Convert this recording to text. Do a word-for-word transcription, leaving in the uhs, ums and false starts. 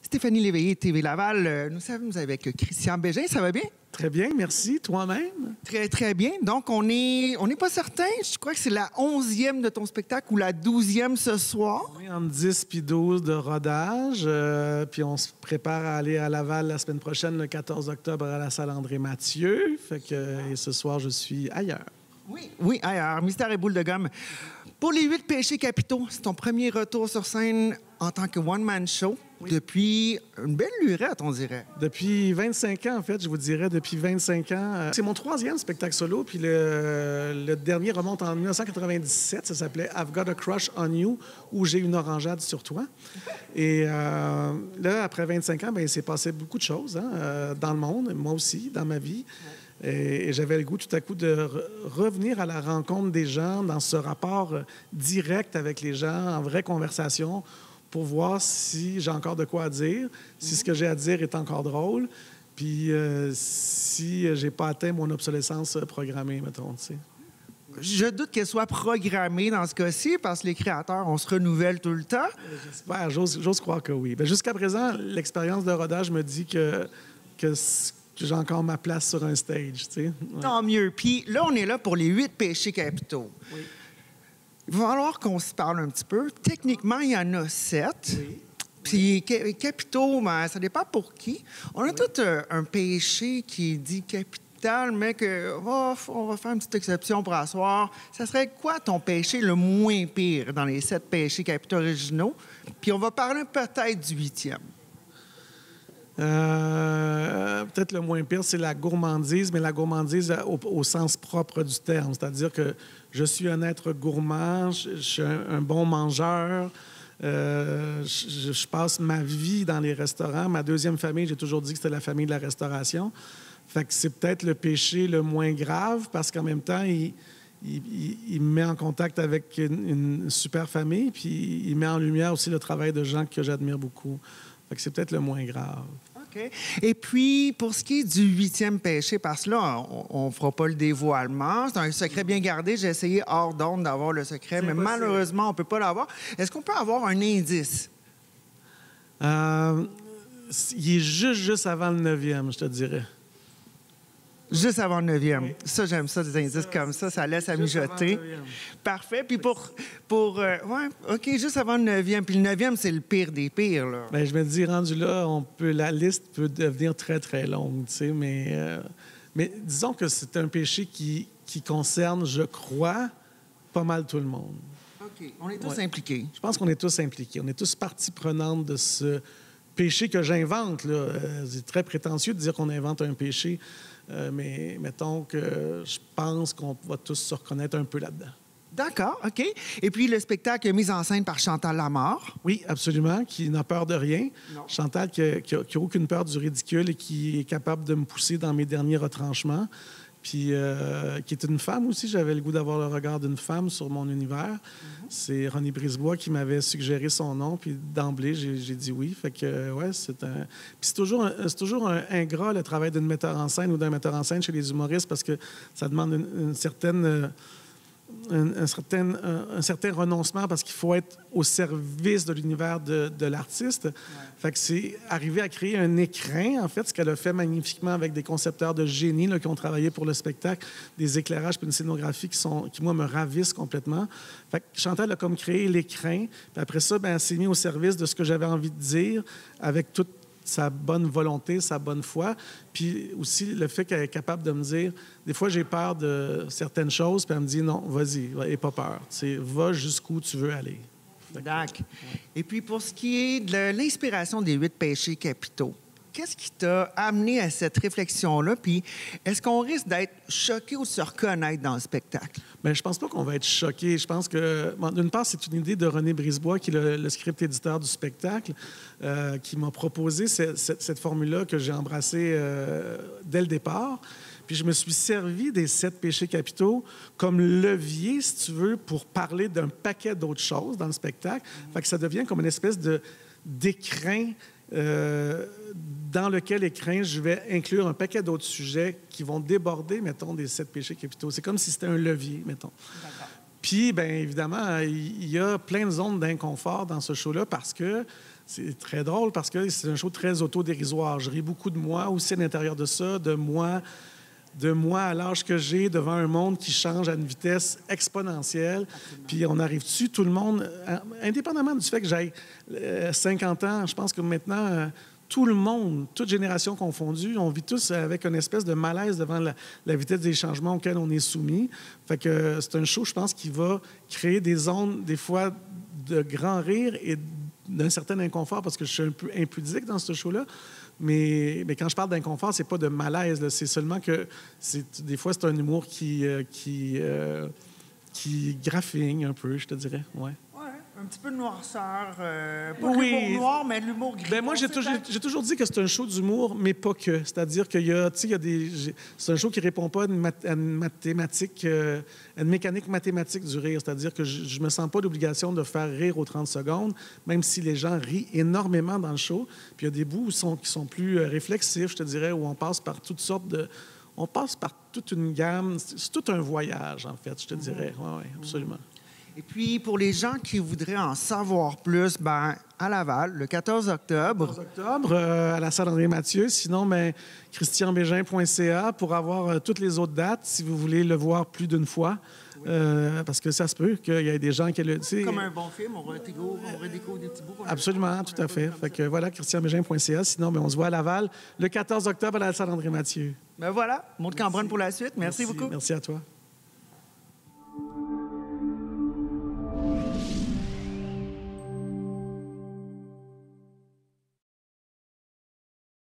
Stéphanie Léveillé, T V Laval. Euh, Nous sommes avec Christian Bégin. Ça va bien? Très bien, merci. Toi-même? Très, très bien. Donc, on n'est on n'est pas certain. Je crois que c'est la onzième de ton spectacle ou la douzième ce soir. On est entre dix puis douze de rodage. Euh, puis on se prépare à aller à Laval la semaine prochaine, le quatorze octobre, à la salle André-Mathieu. Fait que, et ce soir, je suis ailleurs. Oui, oui, ailleurs. Mystère et boule de gomme. Pour les huit péchés capitaux, c'est ton premier retour sur scène en tant que one-man show oui. Depuis une belle lurette, on dirait. Depuis vingt-cinq ans, en fait, je vous dirais, depuis vingt-cinq ans. C'est mon troisième spectacle solo, puis le, le dernier remonte en dix-neuf cent quatre-vingt-dix-sept. Ça s'appelait « I've Got a Crush on You » ou « J'ai une orangeade sur toi ». Et euh, là, après vingt-cinq ans, bien, il s'est passé beaucoup de choses hein, euh, dans le monde, moi aussi, dans ma vie. Et, et j'avais le goût tout à coup de re- revenir à la rencontre des gens dans ce rapport euh, direct avec les gens, en vraie conversation, pour voir si j'ai encore de quoi à dire, si ce que j'ai à dire est encore drôle, puis euh, si j'ai pas atteint mon obsolescence programmée, mettons, tu sais. Je doute qu'elle soit programmée dans ce cas-ci, parce que les créateurs, on se renouvelle tout le temps. J'espère, j'ose, j'ose croire que oui. Bien, jusqu'à présent, l'expérience de rodage me dit que, que j'ai encore ma place sur un stage, tu sais. Ouais. Tant mieux. Puis là, on est là pour les huit péchés capitaux. Oui. Il va falloir qu'on se parle un petit peu. Techniquement, il y en a sept. Oui. Puis oui. capitaux, ben, ça dépend pour qui. On a oui. tout un, un péché qui dit capital, mais que oh, on va faire une petite exception pour asseoir. Ça serait quoi ton péché le moins pire dans les sept péchés capitaux originaux? Puis on va parler peut-être du huitième. Euh, peut-être le moins pire, c'est la gourmandise, mais la gourmandise au, au sens propre du terme. C'est-à-dire que je suis un être gourmand, je, je suis un, un bon mangeur, euh, je, je passe ma vie dans les restaurants. Ma deuxième famille, j'ai toujours dit que c'était la famille de la restauration. Fait que c'est peut-être le péché le moins grave parce qu'en même temps, il, il, il, il me met en contact avec une, une super famille, puis il met en lumière aussi le travail de gens que j'admire beaucoup. Fait que c'est peut-être le moins grave. OK. Et puis, pour ce qui est du huitième péché, parce que là, on ne fera pas le dévoilement. C'est un secret bien gardé. J'ai essayé hors d'onde d'avoir le secret, c'est mais possible. Malheureusement, on ne peut pas l'avoir. Est-ce qu'on peut avoir un indice? Euh, il est juste, juste avant le neuvième, je te dirais. Juste avant le neuvième. Oui. Ça, j'aime ça, des indices ça, comme ça. Ça laisse à mijoter. Parfait. Puis pour... pour euh, ouais, OK, juste avant le neuvième. Puis le neuvième, c'est le pire des pires, là. Bien, je me dis, rendu là, on peut, la liste peut devenir très, très longue, tu sais, mais... Euh, mais disons que c'est un péché qui, qui concerne, je crois, pas mal tout le monde. OK. On est tous ouais. impliqués. Je pense qu'on est tous impliqués. On est tous partie prenante de ce péché que j'invente, là. Euh, c'est très prétentieux de dire qu'on invente un péché. Euh, mais mettons que je pense qu'on va tous se reconnaître un peu là-dedans. D'accord, OK. Et puis, le spectacle est mis en scène par Chantal Lamarre. Oui, absolument, qui n'a peur de rien. Non. Chantal qui n'a aucune peur du ridicule et qui est capable de me pousser dans mes derniers retranchements. Puis, euh, qui est une femme aussi. J'avais le goût d'avoir le regard d'une femme sur mon univers. Mm-hmm. C'est René Brisebois qui m'avait suggéré son nom. Puis, d'emblée, j'ai, j'ai dit oui. Fait que, ouais, c'est un... Puis, c'est toujours, un, c'est toujours un ingrat, le travail d'une metteur en scène ou d'un metteur en scène chez les humoristes, parce que ça demande une, une certaine... Euh, Un, un, certain, un, un certain renoncement parce qu'il faut être au service de l'univers de, de l'artiste. Ouais. Fait que c'est arriver à créer un écrin, en fait, ce qu'elle a fait magnifiquement avec des concepteurs de génie là, qui ont travaillé pour le spectacle, des éclairages puis une scénographie qui, sont, qui, moi, me ravissent complètement. Fait que Chantal a comme créé l'écrin. Puis après ça, ben, elle s'est mise au service de ce que j'avais envie de dire avec toute sa bonne volonté, sa bonne foi, puis aussi le fait qu'elle est capable de me dire, des fois j'ai peur de certaines choses, puis elle me dit non, vas-y, n'aie pas peur, t'sais, va jusqu'où tu veux aller. D'accord. Ouais. Et puis pour ce qui est de l'inspiration des huit péchés capitaux, qu'est-ce qui t'a amené à cette réflexion-là? Puis est-ce qu'on risque d'être choqué ou de se reconnaître dans le spectacle? Bien, je pense pas qu'on va être choqué. Je pense que, bon, d'une part, c'est une idée de René Brisebois, qui est le, le script éditeur du spectacle, euh, qui m'a proposé cette, cette, cette formule-là que j'ai embrassée euh, dès le départ. Puis je me suis servi des sept péchés capitaux comme levier, si tu veux, pour parler d'un paquet d'autres choses dans le spectacle. Mm-hmm. Fait que ça devient comme une espèce de, d'écrin Euh, dans lequel écrin je vais inclure un paquet d'autres sujets qui vont déborder, mettons, des sept péchés capitaux. C'est comme si c'était un levier, mettons. Puis, bien évidemment, il y a plein de zones d'inconfort dans ce show-là parce que c'est très drôle parce que c'est un show très autodérisoire. Je ris beaucoup de moi aussi à l'intérieur de ça, de moi, de moi à l'âge que j'ai devant un monde qui change à une vitesse exponentielle. Absolument. Puis on arrive dessus, tout le monde, indépendamment du fait que j'ai cinquante ans, je pense que maintenant, tout le monde, toute génération confondue, on vit tous avec une espèce de malaise devant la, la vitesse des changements auxquels on est soumis. Fait que c'est un show, je pense, qui va créer des zones, des fois, de grand rire et d'un certain inconfort, parce que je suis un peu impudique dans ce show-là. Mais, mais quand je parle d'inconfort, c'est pas de malaise, là. C'est seulement que c'est, des fois, c'est un humour qui, euh, qui, euh, qui graffigne un peu, je te dirais. Ouais. Un petit peu de noirceur. Euh, pas oui. de l'humour noir, mais de l'humour gris. Ben moi, j'ai toujours, j'ai toujours dit que c'est un show d'humour, mais pas que. C'est-à-dire qu'il y a, tu sais, il y a des... C'est un show qui ne répond pas à une, mat- à une mathématique, euh, à une mécanique mathématique du rire. C'est-à-dire que je ne me sens pas d'obligation de faire rire aux trente secondes, même si les gens rient énormément dans le show. Puis il y a des bouts où sont, qui sont plus euh, réflexifs, je te dirais, où on passe par toutes sortes de... On passe par toute une gamme. C'est tout un voyage, en fait, je te dirais. Oui, oui, absolument. Et puis, pour les gens qui voudraient en savoir plus, ben, à Laval, le quatorze octobre. quatorze octobre, euh, à la salle André-Mathieu. Sinon, ben, christian bégin point c a pour avoir euh, toutes les autres dates, si vous voulez le voir plus d'une fois. Oui. Euh, parce que ça se peut qu'il y ait des gens qui le... Comme un bon film, on redécouvre, on redécouvre des petits bouts. Absolument, tout à fait. Fait que voilà, christian bégin point c a. Sinon, ben, on se voit à Laval le quatorze octobre à la salle André-Mathieu. Ben voilà, Maud Cambronne pour la suite. Merci, Merci beaucoup. Merci à toi.